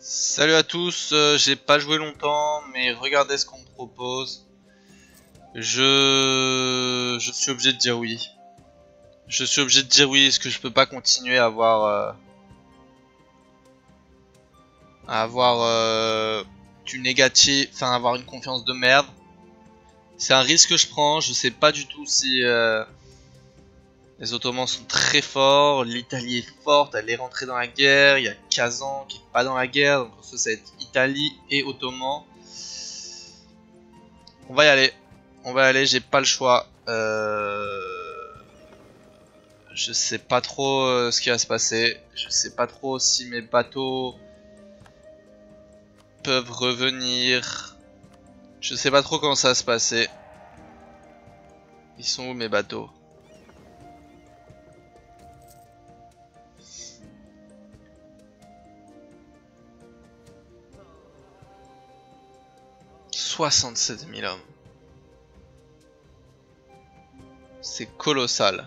Salut à tous, j'ai pas joué longtemps, mais regardez ce qu'on me propose. Je suis obligé de dire oui. Je suis obligé de dire oui, parce que je peux pas continuer à avoir du négatif, enfin avoir une confiance de merde. C'est un risque que je prends, je sais pas du tout si les Ottomans sont très forts, l'Italie est forte, elle est rentrée dans la guerre, il y a Kazan qui est pas dans la guerre, donc ça va être Italie et Ottomans. On va y aller. On va y aller, j'ai pas le choix. Je sais pas trop ce qui va se passer. Je sais pas trop si mes bateaux peuvent revenir. Je sais pas trop comment ça va se passer. Ils sont où mes bateaux? « 67 000 hommes. C'est colossal.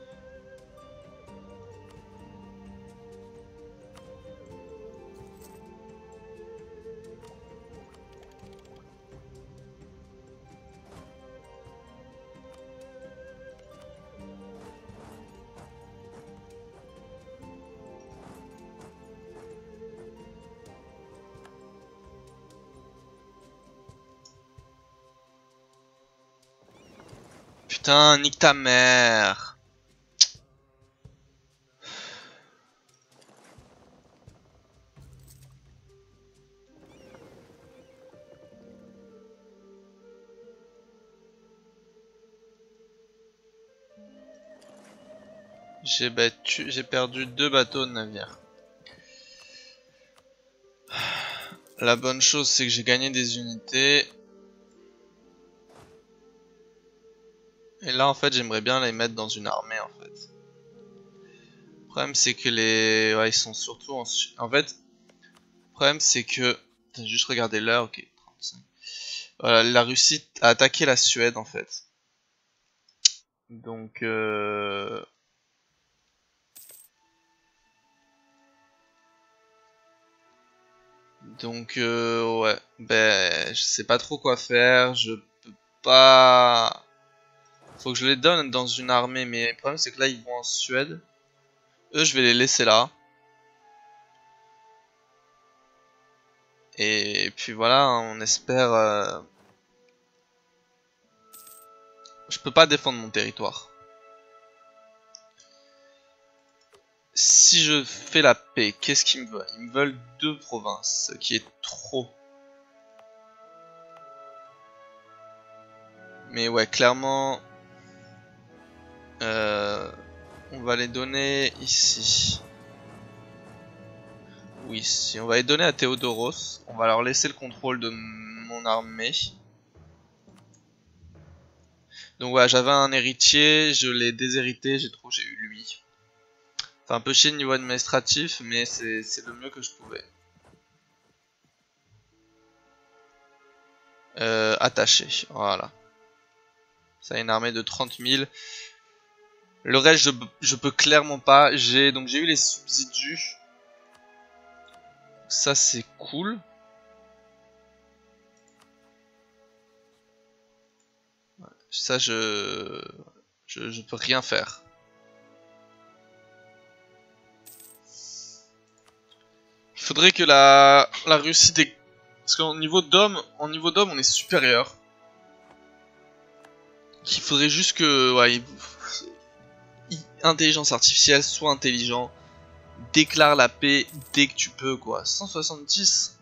Putain, nique ta mère. J'ai perdu 2 bateaux de navire. La bonne chose, c'est que j'ai gagné des unités. Et là, en fait, j'aimerais bien les mettre dans une armée, en fait. Le problème, c'est que les... Ouais, ils sont surtout en fait, le problème, c'est que... Attends, juste regarder l'heure, ok. 35. Voilà, la Russie a attaqué la Suède, en fait. Donc, ouais. Ben, je sais pas trop quoi faire. Je peux pas... Faut que je les donne dans une armée, mais le problème, c'est que là, ils vont en Suède. Eux, je vais les laisser là. Et puis voilà, on espère... Je peux pas défendre mon territoire. Si je fais la paix, qu'est-ce qu'ils me veulent? Ils me veulent 2 provinces, ce qui est trop. Mais ouais, clairement... on va les donner ici. Oui, si on va les donner à Théodoros. On va leur laisser le contrôle de mon armée. Donc voilà, j'avais un héritier, je l'ai déshérité, j'ai eu lui. Enfin, un peu chier niveau administratif, mais c'est le mieux que je pouvais. Attaché, voilà. Ça a une armée de 30 000. Le reste, je peux clairement pas. Donc j'ai eu les subsidies. Ça, c'est cool. Ça, je peux rien faire. Il faudrait que la Russie parce qu'en niveau d'homme, on est supérieur. Il faudrait juste que, ouais, intelligence artificielle soit intelligent, déclare la paix dès que tu peux, quoi. 170.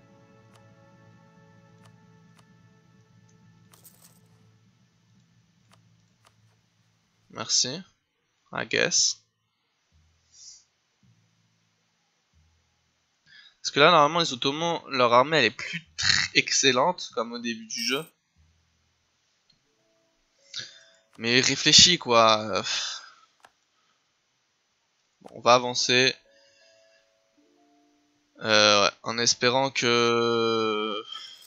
Merci. I guess. Parce que là, normalement, les Ottomans, leur armée, elle est plus excellente, comme au début du jeu. Mais réfléchis, quoi. Bon, on va avancer. Ouais, en espérant que...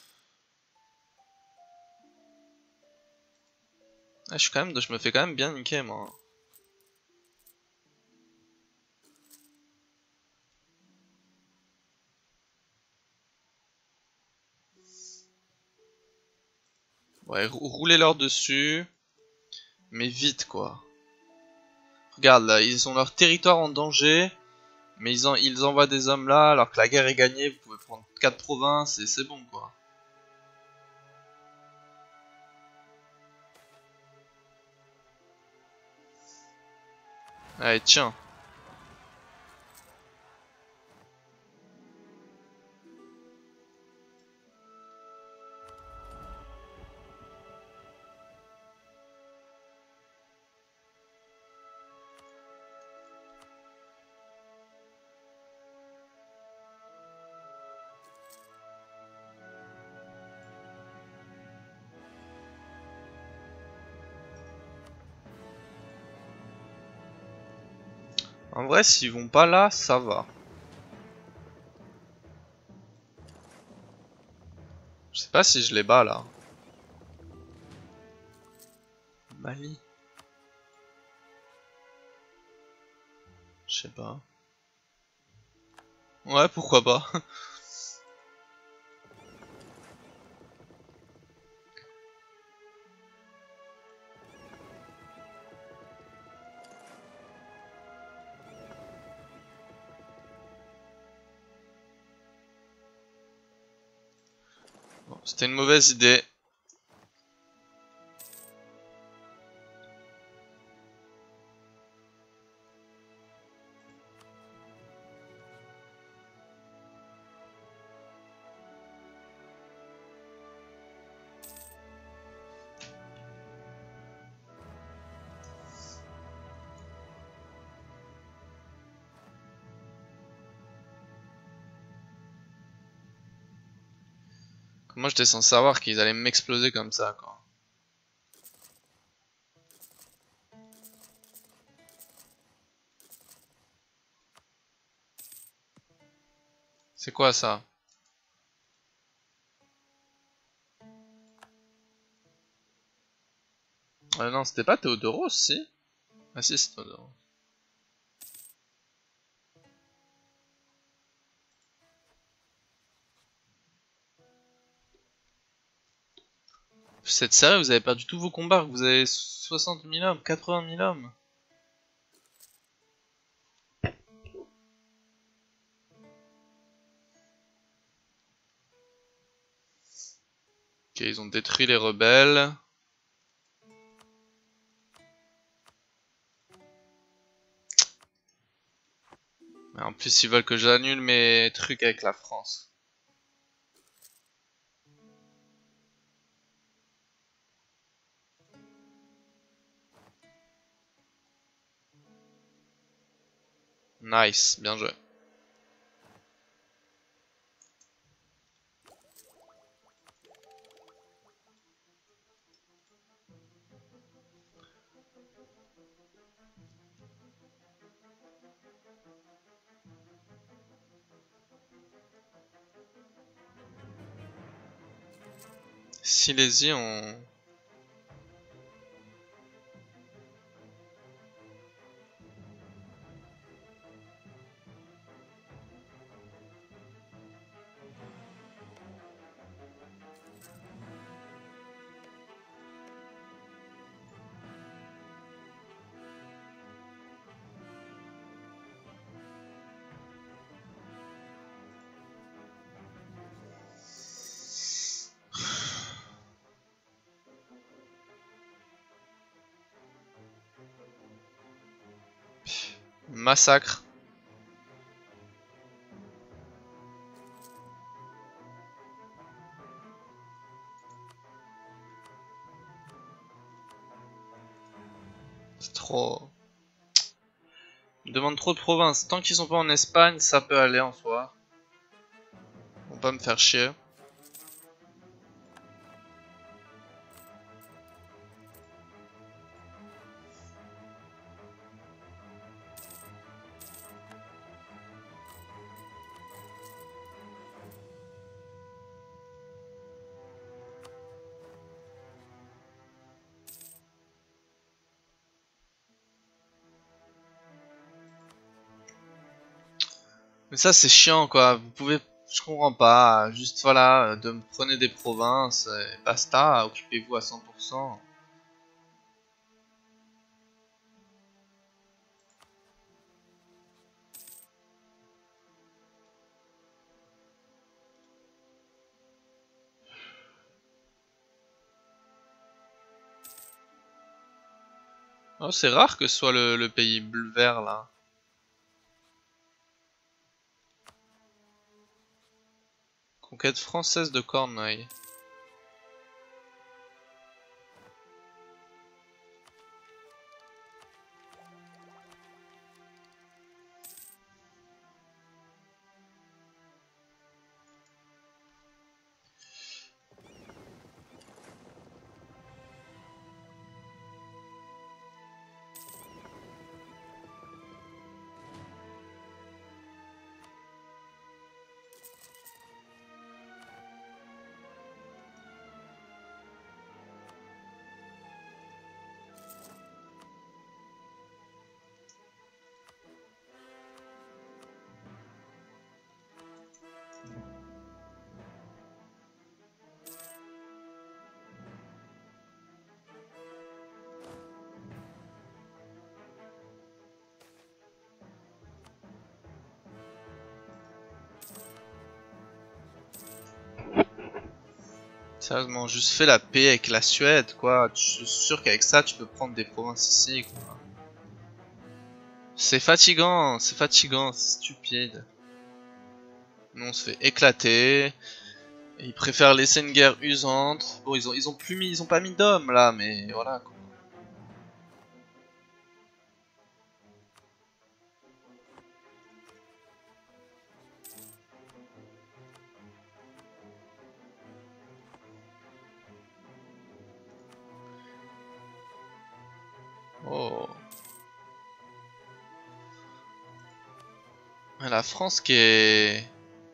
Ah, je me fais quand même bien niquer, moi. Ouais, roulez-leur dessus. Mais vite, quoi. Regarde, là, ils ont leur territoire en danger. Mais ils envoient des hommes là, alors que la guerre est gagnée. Vous pouvez prendre 4 provinces et c'est bon, quoi. Allez, tiens. En vrai, s'ils vont pas là, ça va. Je sais pas si je les bats là. Mali. Je sais pas. Ouais, pourquoi pas. Bon, c'était une mauvaise idée. Moi j'étais censé savoir qu'ils allaient m'exploser comme ça, quoi. C'est quoi ça? Non, c'était pas Théodoros, si? Ah si, c'est Théodoros. Vous êtes sérieux, vous avez perdu tous vos combats, vous avez 60 000 hommes, 80 000 hommes. Ok, ils ont détruit les rebelles. Mais en plus, ils veulent que j'annule mes trucs avec la France. Nice, bien joué. Silésie, on... Massacre. C'est trop... Ils me demandent trop de provinces. Tant qu'ils sont pas en Espagne, ça peut aller en soi. Ils vont pas me faire chier. Mais ça c'est chiant quoi, vous pouvez Je comprends pas. Juste voilà, de me prenez des provinces et basta, occupez-vous à 100%. Oh, c'est rare que ce soit le pays bleu-vert là. Conquête française de Cornouailles. Sérieusement, juste fais la paix avec la Suède, quoi. Je suis sûr qu'avec ça, tu peux prendre des provinces ici, quoi. C'est fatigant, c'est stupide. Nous, on se fait éclater. Et ils préfèrent laisser une guerre usante. Bon, ils ont pas mis d'hommes là, mais voilà, quoi. Oh. La France qui est...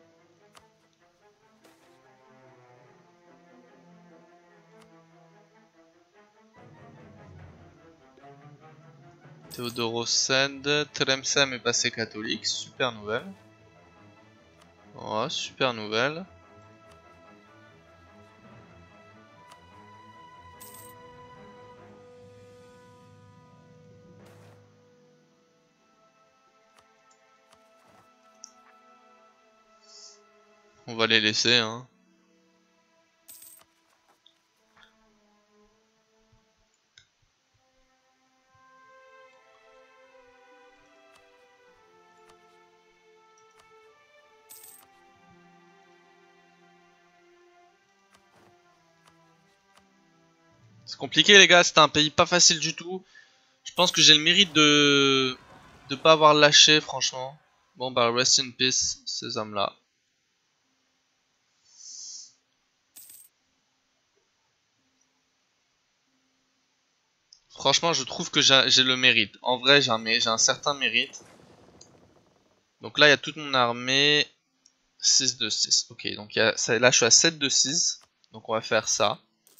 Théodoro Send, Tlemcen est passé catholique, super nouvelle. Oh, super nouvelle. On va les laisser, hein. C'est compliqué les gars, c'était un pays pas facile du tout. Je pense que j'ai le mérite de pas avoir lâché franchement. Bon bah rest in peace ces hommes là. Franchement je trouve que j'ai le mérite. En vrai j'ai un certain mérite. Donc là il y a toute mon armée. 6 de 6. Ok donc là je suis à 7 de 6. Donc on va faire ça.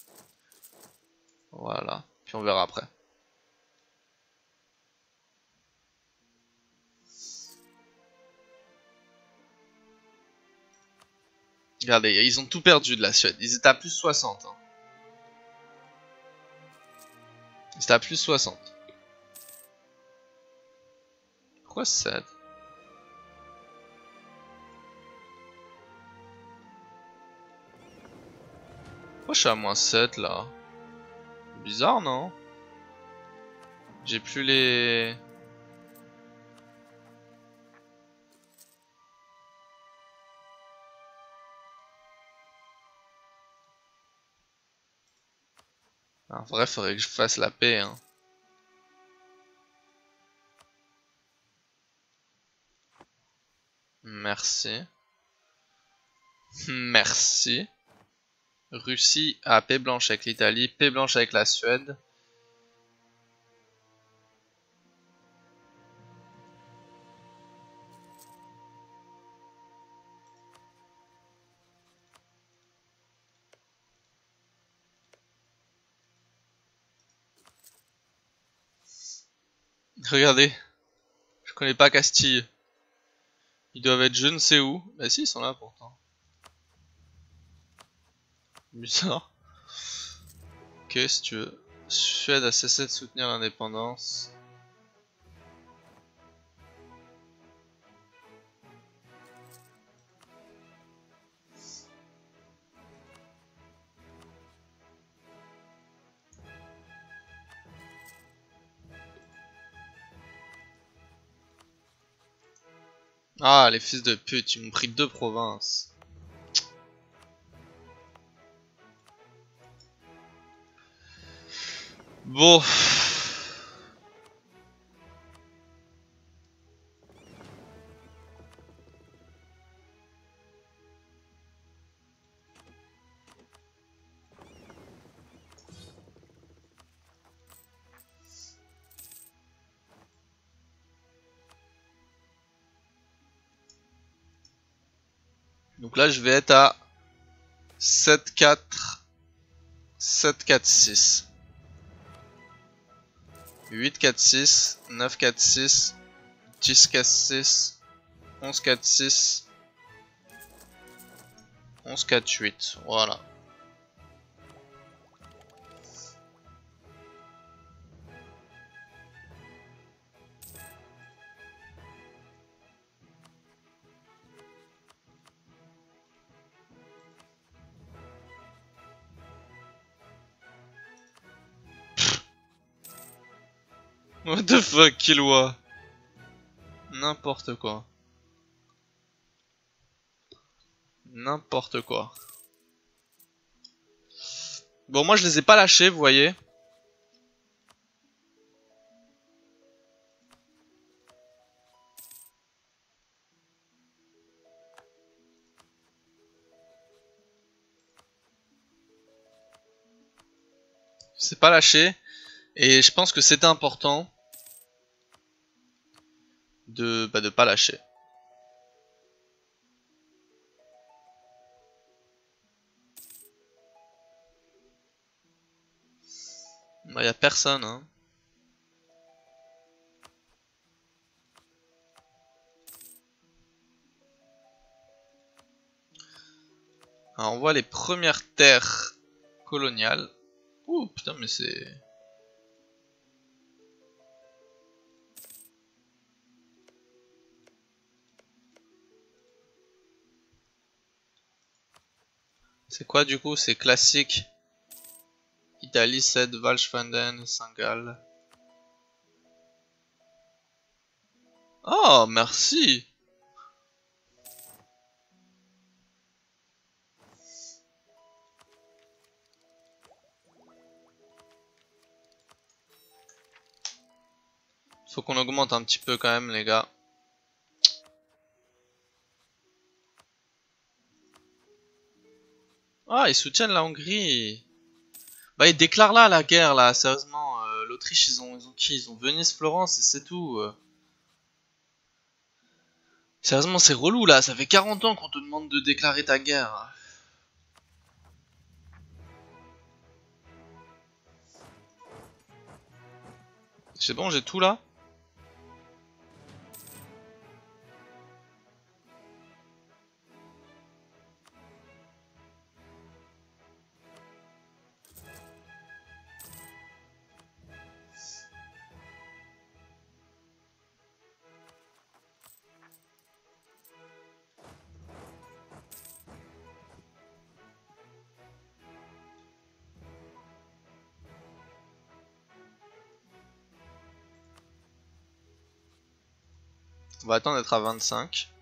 Voilà. Puis on verra après. Regardez, ils ont tout perdu de la Suède. Ils étaient à plus 60. Hein. Ils étaient à plus 60. Pourquoi 7? Pourquoi je suis à moins 7 là? Bizarre non? J'ai plus les... En vrai faudrait que je fasse la paix hein. Merci. Merci. Russie a paix blanche avec l'Italie, paix blanche avec la Suède. Regardez, je connais pas Castille. Ils doivent être je ne sais où. Bah si, ils sont là pourtant. Bizarre. Ok, si tu veux. Suède a cessé de soutenir l'indépendance. Ah, les fils de pute, ils m'ont pris 2 provinces. Bon. Donc là, je vais être à 7-4, 7-4-6. 8-4-6, 9-4-6, 10-4-6, 11-4-6, 11-4-8. Voilà. What the fuck, Killua? N'importe quoi. N'importe quoi. Bon, moi je les ai pas lâchés, vous voyez. C'est pas lâché. Et je pense que c'était important de pas lâcher. Bah, y a personne, hein. Alors, on voit les premières terres coloniales. Ouh, putain, mais c'est... C'est quoi du coup? C'est classique. Italie, Cède, Walchfanden, Saint-Gall. Oh, merci! Faut qu'on augmente un petit peu quand même, les gars. Ah, ils soutiennent la Hongrie. Bah, ils déclarent là la guerre, là, sérieusement. L'Autriche, ils ont qui? Ils ont Venise, Florence, et c'est tout. Sérieusement, c'est relou, là. Ça fait 40 ans qu'on te demande de déclarer ta guerre. C'est bon, j'ai tout, là? On va attendre d'être à 25.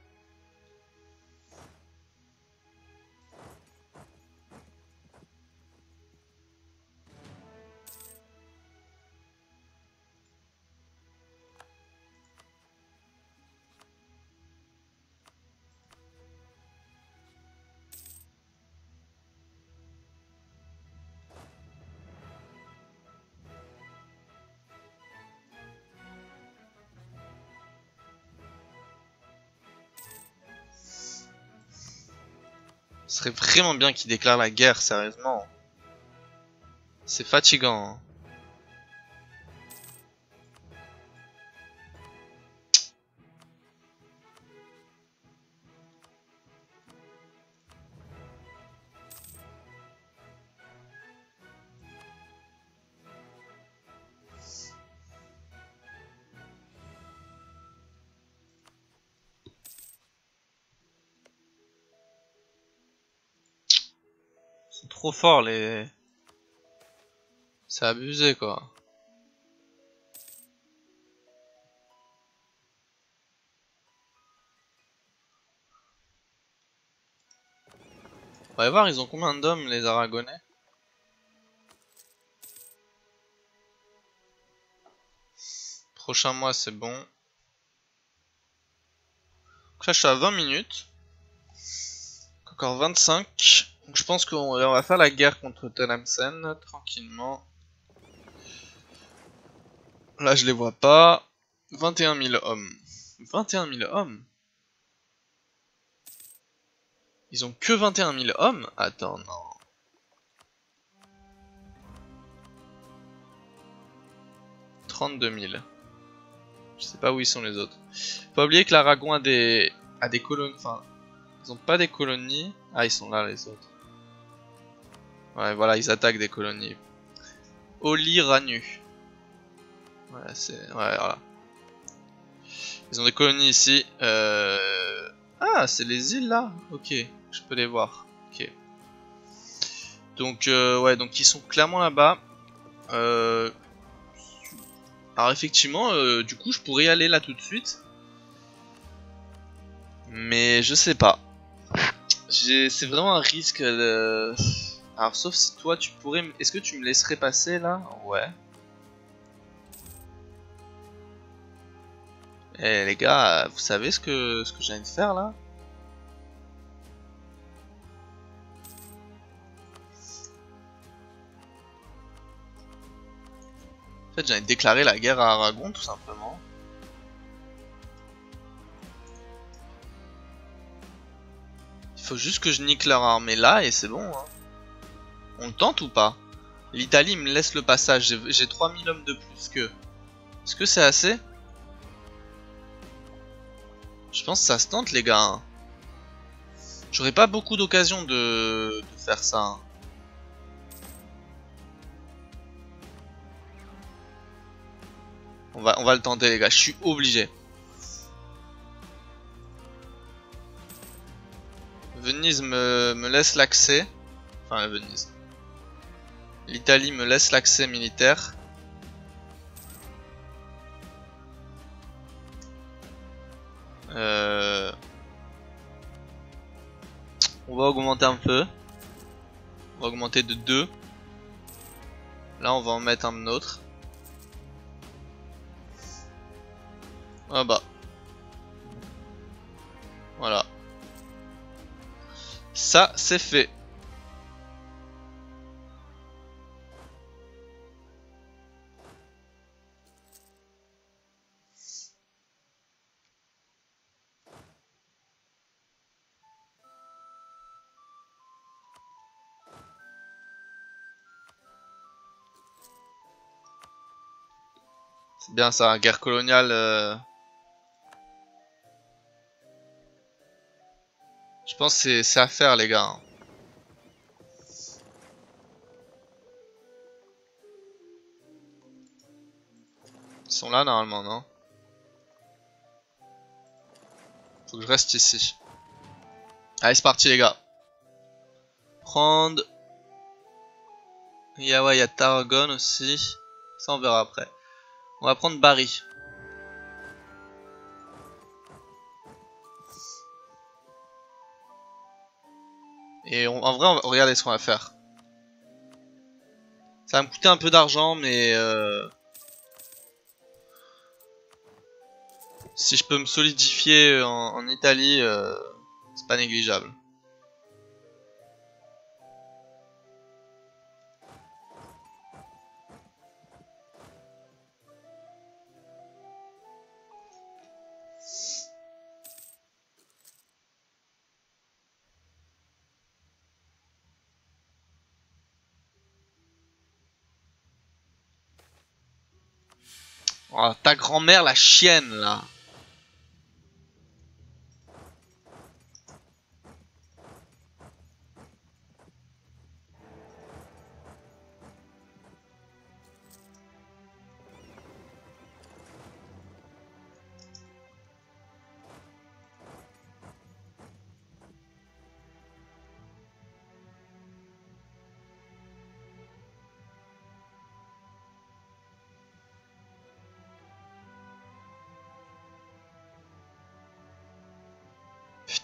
Ce serait vraiment bien qu'ils déclarent la guerre, sérieusement. C'est fatigant, hein. trop fort les... C'est abusé quoi. On va voir, ils ont combien d'hommes les Aragonais? Prochain mois c'est bon. Donc là je suis à 20 minutes. Encore 25. Donc je pense qu'on va faire la guerre contre Tlemcen tranquillement. Là je les vois pas. 21 000 hommes. 21 000 hommes? Ils ont que 21 000 hommes? Attends, non. « 32 000. Je sais pas où ils sont les autres. Faut pas oublier que l'Aragon a des colonies. Enfin, ils ont pas des colonies. Ah, ils sont là les autres. Ouais, voilà, ils attaquent des colonies. Oli Ranu. Ouais, c'est. Ouais, voilà. Ils ont des colonies ici. Ah, c'est les îles là? Ok, je peux les voir. Ok. Donc, ouais, donc ils sont clairement là-bas. Alors, effectivement, du coup, je pourrais y aller là tout de suite. Mais je sais pas. C'est vraiment un risque. Alors, sauf si toi, tu pourrais. Est-ce que tu me laisserais passer là? Ouais. Eh les gars, vous savez ce que j'ai envie de faire là? En fait, j'ai envie de déclarer la guerre à Aragon tout simplement. Il faut juste que je nique leur armée là et c'est bon. Hein. On le tente ou pas? L'Italie me laisse le passage, j'ai 3000 hommes de plus qu'eux. Est-ce que c'est assez? Je pense que ça se tente les gars. Hein. J'aurais pas beaucoup d'occasion de faire ça. Hein. On va le tenter les gars, je suis obligé. Venise me laisse l'accès. Enfin Venise. L'Italie me laisse l'accès militaire. On va augmenter un peu. On va augmenter de 2. Là on va en mettre un autre. Ah bah. Voilà. Ça c'est fait. C'est bien ça, guerre coloniale. Je pense que c'est à faire les gars. Hein. Ils sont là normalement, non? Faut que je reste ici. Allez, c'est parti les gars. Prendre. Ouais, il y a Tarragone aussi. Ça on verra après. On va prendre Bari. Et en vrai, regardez ce qu'on va faire. Ça va me coûter un peu d'argent, mais si je peux me solidifier en Italie, c'est pas négligeable. Oh, ta grand-mère, la chienne, là.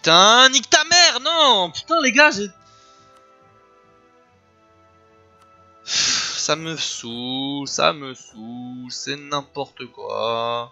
Putain, nique ta mère, non. Putain les gars, j'ai... Ça me saoule, c'est n'importe quoi.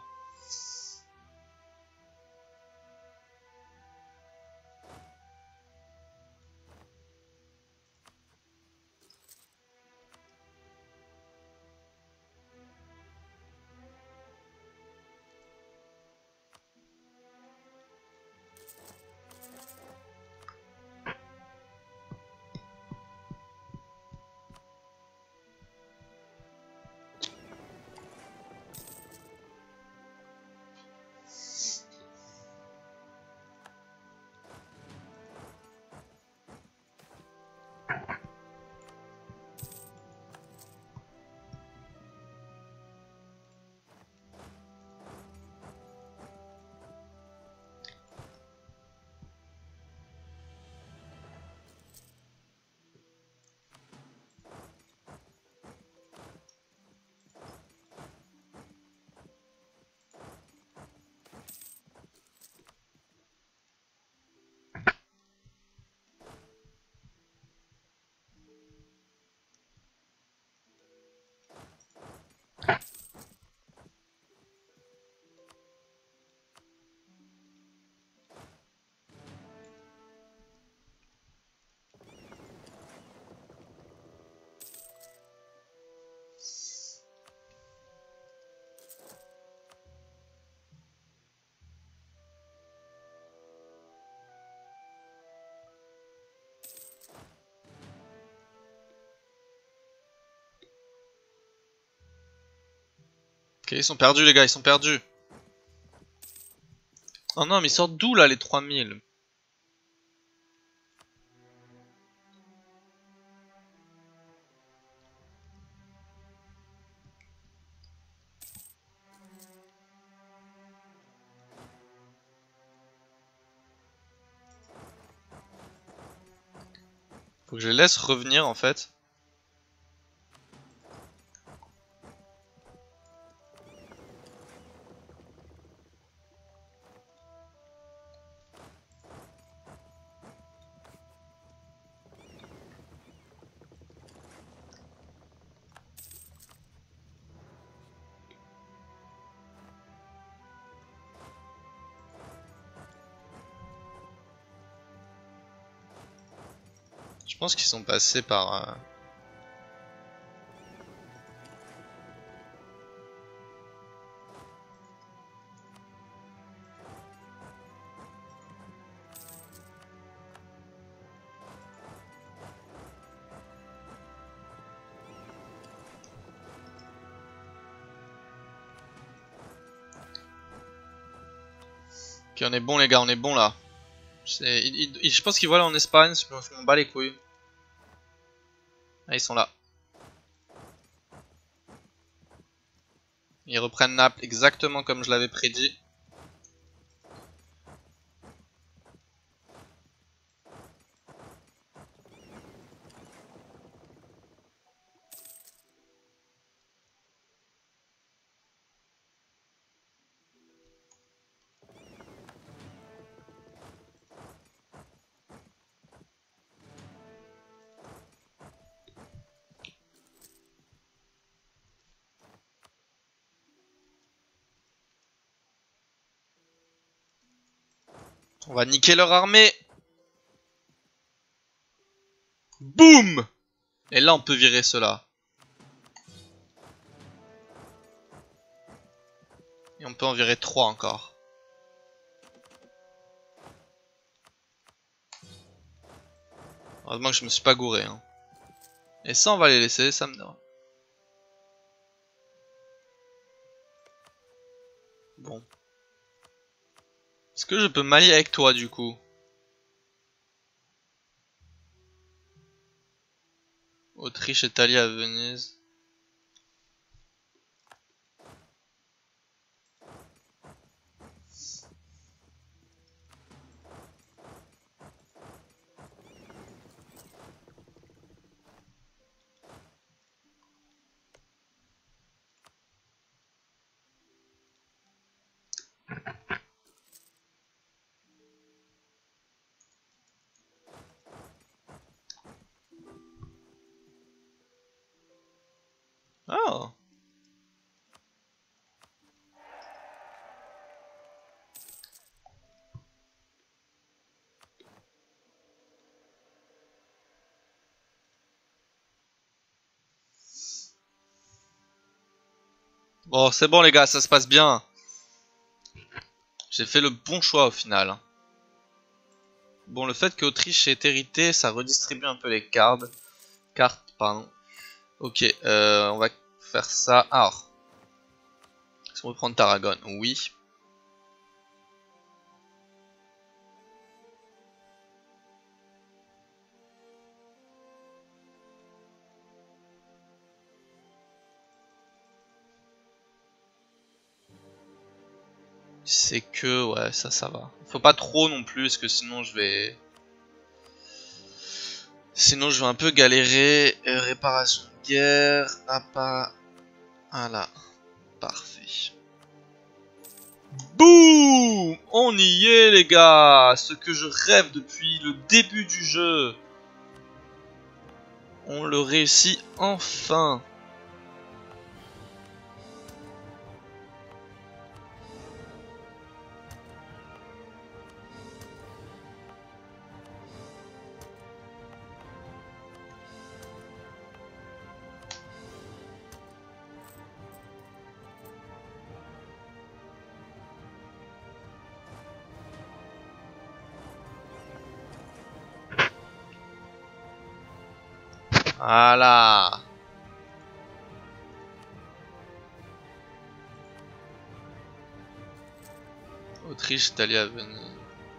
Ok, ils sont perdus les gars, ils sont perdus. Oh non, mais ils sortent d'où là les 3000? Faut que je les laisse revenir en fait. Je pense qu'ils sont passés par... Ok, on est bon les gars, on est bon là. Je pense qu'ils volent en Espagne, je m'en bats les couilles. Ah, ils sont là. Ils reprennent Naples exactement comme je l'avais prédit. On va niquer leur armée. Boum! Et là on peut virer cela. Et on peut en virer 3 encore. Heureusement que je me suis pas gouré. Hein. Et ça on va les laisser, ça me dérange. Bon. Est-ce que je peux m'allier avec toi du coup? Autriche est alliée à Venise. Ah. Bon, c'est bon les gars, ça se passe bien. J'ai fait le bon choix au final. Bon, le fait qu'Autriche ait hérité, ça redistribue un peu les cartes. Pardon. Ok, on va faire ça. Alors, est-ce qu'on veut prendre Tarragone? Oui. C'est que, ouais, ça va. Faut pas trop non plus, parce que sinon je vais... Sinon je vais un peu galérer. Réparation de guerre. Ah pas... Voilà. Parfait. Boum! On y est les gars! Ce que je rêve depuis le début du jeu. On le réussit enfin. Voilà. Autriche, Italie à Venise.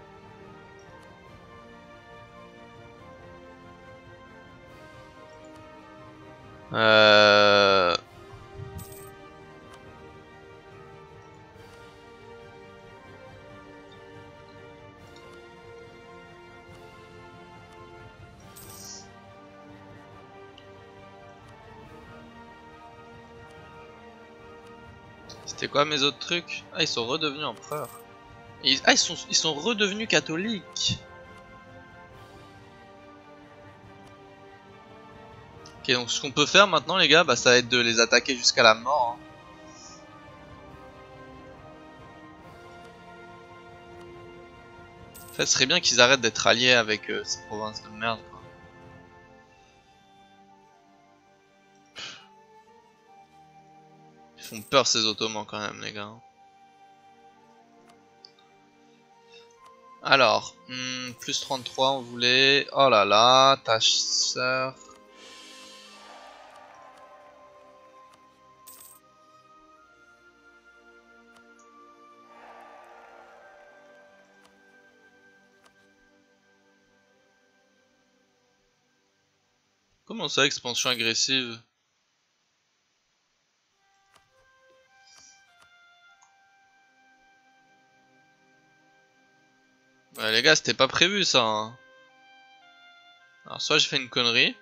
Euh... C'était quoi mes autres trucs? Ah, ils sont redevenus empereurs. Ah, ils sont redevenus catholiques. Ok, donc ce qu'on peut faire maintenant, les gars, bah, ça va être de les attaquer jusqu'à la mort. Hein. En fait, ce serait bien qu'ils arrêtent d'être alliés avec ces provinces de merde. Quoi. Ils font peur ces Ottomans quand même, les gars. Alors, plus 33, on voulait. Oh là là, tâche sœur. Comment ça, expansion agressive? Ouais, les gars, c'était pas prévu ça. Hein. Alors, soit j'ai fait une connerie.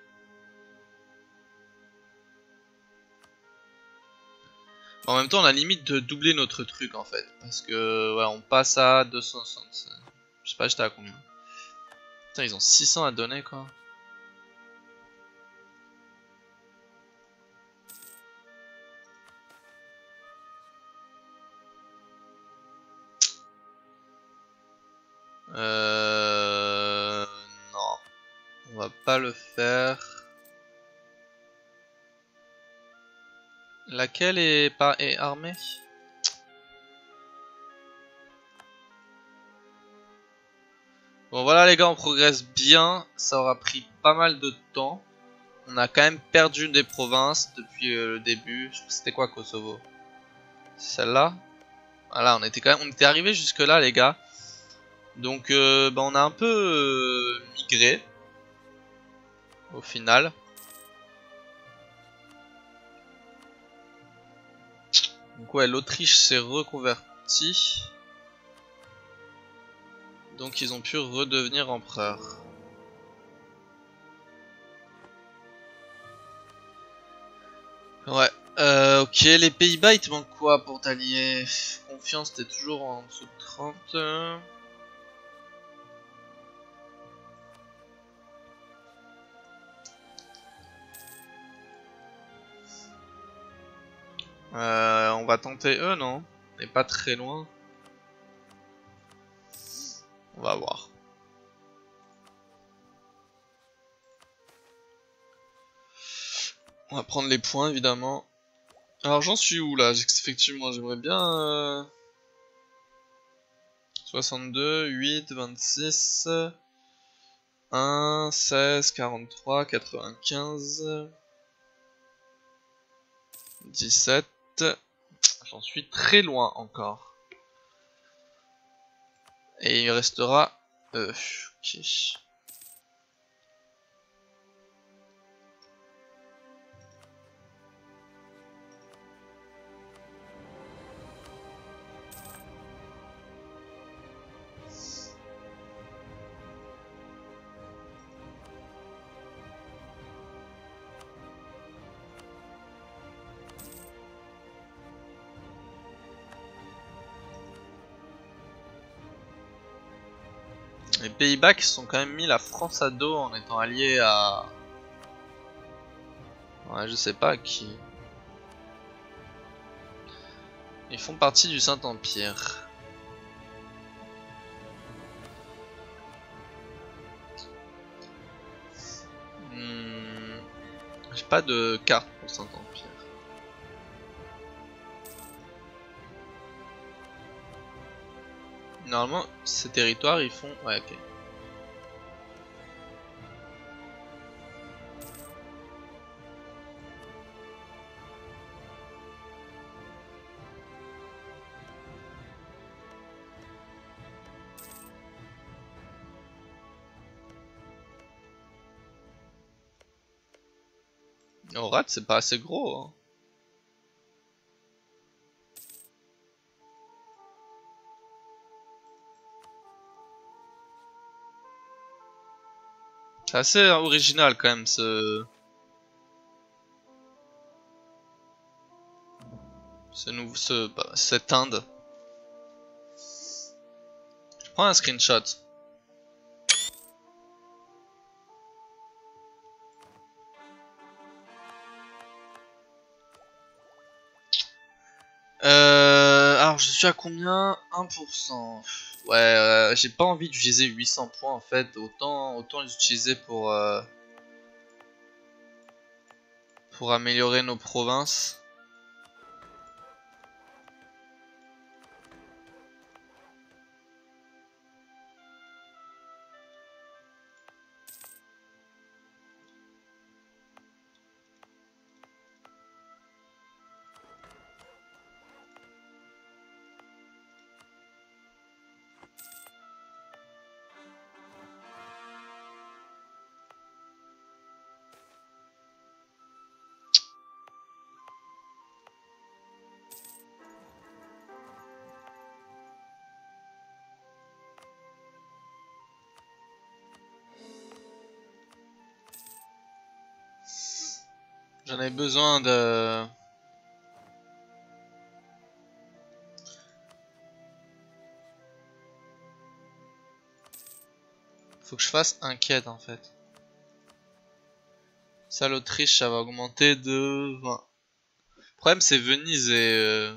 En même temps, on a limite de doubler notre truc en fait. Parce que, ouais, on passe à 265. Je sais pas, j'étais à combien? Putain, ils ont 600 à donner quoi. Non. On va pas le faire. Laquelle est armée? Bon voilà les gars, on progresse bien. Ça aura pris pas mal de temps. On a quand même perdu des provinces depuis le début. C'était quoi Kosovo? Celle-là? Voilà, on était arrivé jusque là les gars. Donc bah, on a un peu migré au final. Donc ouais, l'Autriche s'est reconvertie. Donc ils ont pu redevenir empereurs. Ouais. Ok, les Pays-Bas, il te manque quoi pour t'allier? Confiance, t'es toujours en dessous de 30. On va tenter eux, non? On n'est pas très loin. On va voir. On va prendre les points, évidemment. Alors, j'en suis où, là? Effectivement, j'aimerais bien... 62, 8, 26... 1, 16, 43, 95... 17... J'en suis très loin encore. Et il restera... ok. Les Pays-Bas qui sont quand même mis la France à dos en étant alliés à... Ouais, je sais pas à qui. Ils font partie du Saint-Empire. J'ai pas de carte pour le Saint-Empire. Normalement, ces territoires, ils font... Ouais, ok. Orat, c'est pas assez gros, hein. C'est assez original quand même ce cette Inde. Je prends un screenshot. Alors je suis à combien? 1%. Ouais, j'ai pas envie d'utiliser 800 points en fait. Autant les utiliser pour améliorer nos provinces. J'en ai besoin de... Faut que je fasse un quête en fait. Ça, l'Autriche, ça va augmenter de 20. Le problème, c'est Venise et...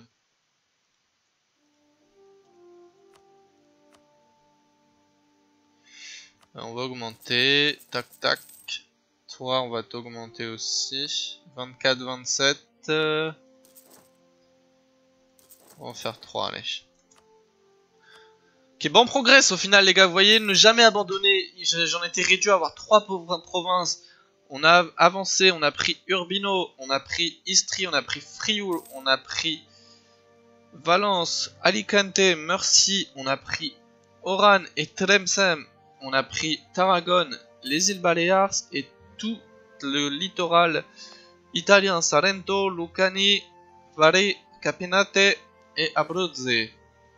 On va augmenter. Tac, tac. Toi, on va t'augmenter aussi. 24, 27. On va en faire 3, allez. Ok, bon progrès au final, les gars. Vous voyez, ne jamais abandonner. J'en étais réduit à avoir 3 pauvres provinces. On a avancé, on a pris Urbino, on a pris Istrie, on a pris Frioul, on a pris Valence, Alicante, Murcie, on a pris Oran et Tlemcen, on a pris Tarragone, les îles Baléares et tout le littoral italien, Salento, Lucani, Varese, Capenate et Abruzze.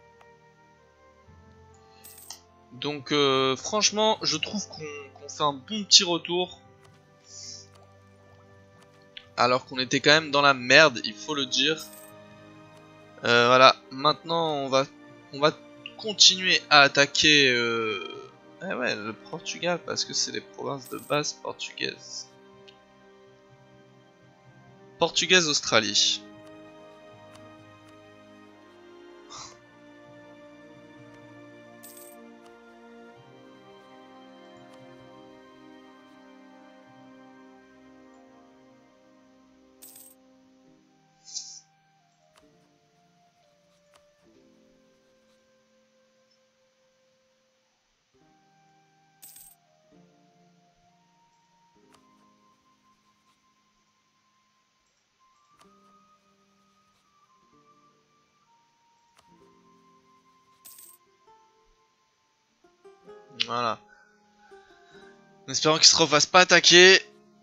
Donc franchement, je trouve qu'on fait un bon petit retour. Alors qu'on était quand même dans la merde, il faut le dire. Voilà, maintenant on va continuer à attaquer ouais, le Portugal parce que c'est les provinces de base portugaises. Portugaise Australie. Voilà. En espérant qu'il se refasse pas attaquer.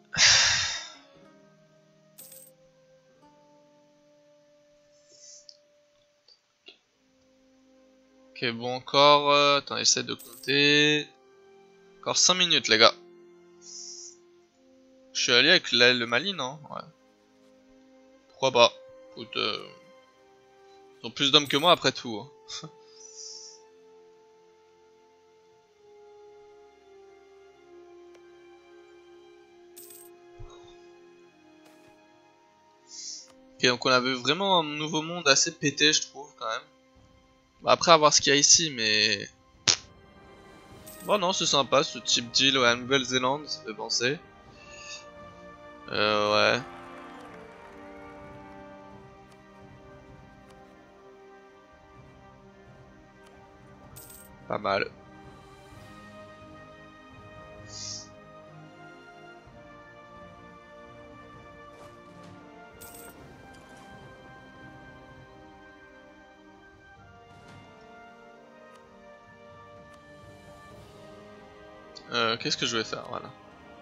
Ok, bon, encore. Attends, essaie de compter. Encore 5 minutes, les gars. Je suis allé avec le Mali, non? Ouais. Pourquoi pas? Écoute, ils ont plus d'hommes que moi après tout. Hein. Ok, donc on avait vraiment un nouveau monde assez pété, je trouve, quand même. Bah, après, à voir ce qu'il y a ici, mais... Bon, non, c'est sympa, ce type deal à la Nouvelle-Zélande, ça fait penser. Ouais. Pas mal. Qu'est-ce que je vais faire, voilà.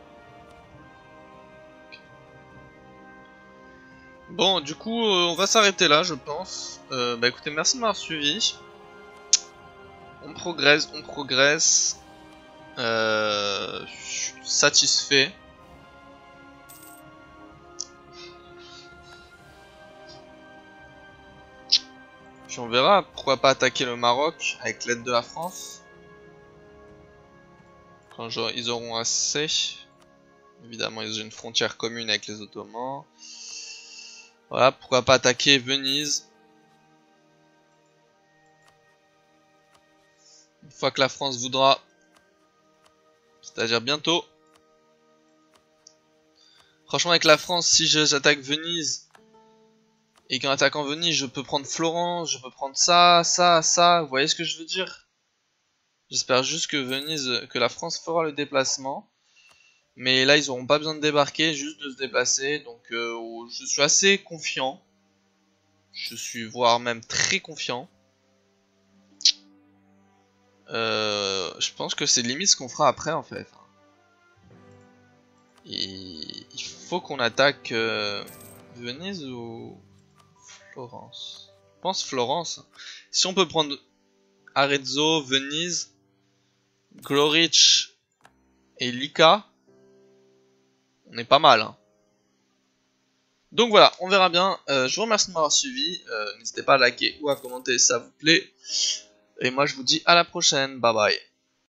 Bon, du coup, on va s'arrêter là, je pense. Bah écoutez, merci de m'avoir suivi. On progresse, on progresse. Je suis satisfait. Puis on verra, pourquoi pas attaquer le Maroc avec l'aide de la France. Quand ils auront assez. Évidemment, ils ont une frontière commune avec les Ottomans. Voilà, pourquoi pas attaquer Venise. Une fois que la France voudra. C'est-à-dire bientôt. Franchement, avec la France, si j'attaque Venise, et qu'en attaquant Venise, je peux prendre Florence, je peux prendre ça, ça, ça, vous voyez ce que je veux dire? J'espère juste que Venise, que la France fera le déplacement. Mais là, ils auront pas besoin de débarquer, juste de se déplacer. Donc, je suis assez confiant. Je suis voire même très confiant. Je pense que c'est limite ce qu'on fera après, en fait. Il faut qu'on attaque Venise ou Florence. Je pense Florence. Si on peut prendre Arezzo, Venise, Glorich et Lika, on est pas mal. Hein. Donc voilà, on verra bien. Je vous remercie de m'avoir suivi. N'hésitez pas à liker ou à commenter si ça vous plaît. Et moi je vous dis à la prochaine. Bye bye.